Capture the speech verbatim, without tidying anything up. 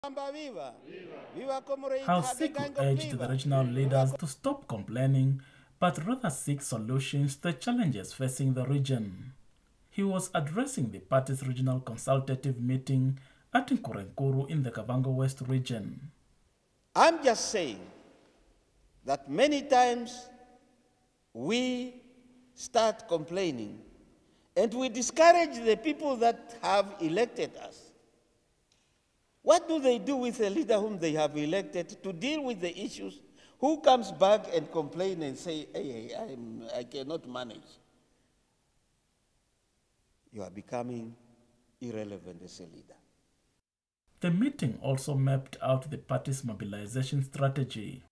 Hausiku urged the regional leaders to stop complaining, but rather seek solutions to the challenges facing the region. He was addressing the party's regional consultative meeting at Nkurenkuru in the Kavango West region. I'm just saying that many times we start complaining and we discourage the people that have elected us. What do they do with a leader whom they have elected to deal with the issues? Who comes back and complain and say, hey, I'm, I cannot manage? You are becoming irrelevant as a leader. The meeting also mapped out the party's mobilization strategy.